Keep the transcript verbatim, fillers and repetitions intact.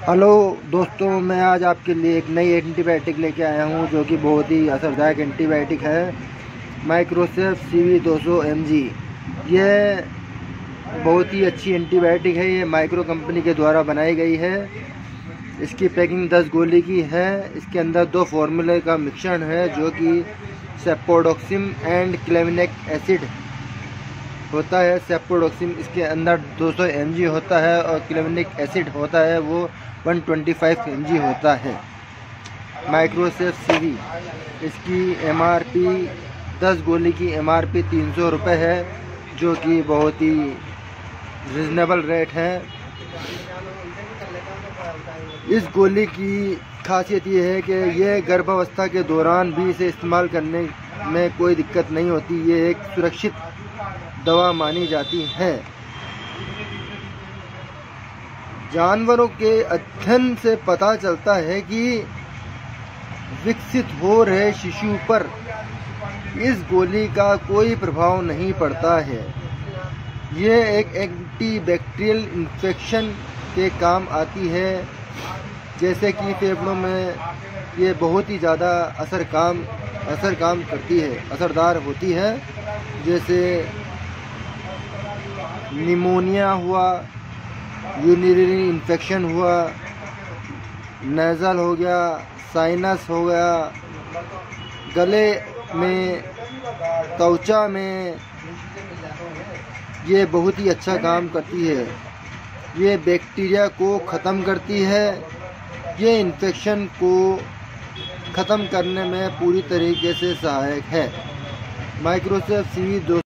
Hello दोस्तों, मैं आज आपके लिए एक नई एंटीबायोटिक लेके आया हूँ जो कि बहुत ही असरदायक एंटीबायोटिक है। माइक्रोसेफ सी वी दो सौ एम जी। यह बहुत ही अच्छी एंटीबायोटिक है। ये माइक्रो कंपनी के द्वारा बनाई गई है। इसकी पैकिंग दस गोली की है। इसके अंदर दो फार्मूले का मिश्रण है जो कि सेप्रोडोक्सिम एंड क्लेविनेक एसिड होता है। सेप्रोडोक्सिम इसके अंदर दो सौ एम जी होता है और क्लेविनिक एसिड होता है वो एक सौ पच्चीस एम जी होता है। माइक्रोसेफ सीवी इसकी एम आर पी दस गोली की एम आर पी तीन सौ रुपये है, जो कि बहुत ही रिजनेबल रेट है। इस गोली की खासियत ये है कि ये गर्भावस्था के दौरान भी इसे इस्तेमाल करने में कोई दिक्कत नहीं होती। ये एक सुरक्षित दवा मानी जाती है। जानवरों के अध्ययन से पता चलता है कि विकसित हो रहे शिशु पर इस गोली का कोई प्रभाव नहीं पड़ता है। ये एक एंटीबैक्टीरियल इन्फेक्शन के काम आती है, जैसे कि फेफड़ों में ये बहुत ही ज़्यादा असर काम असर काम करती है, असरदार होती है। जैसे निमोनिया हुआ, यूरिनरी इन्फेक्शन हुआ, नेज़ल हो गया, साइनस हो गया, गले में, त्वचा में ये बहुत ही अच्छा काम करती है। ये बैक्टीरिया को ख़त्म करती है। ये इन्फेक्शन को ख़त्म करने में पूरी तरीके से सहायक है। माइक्रोसेफ सी वी दो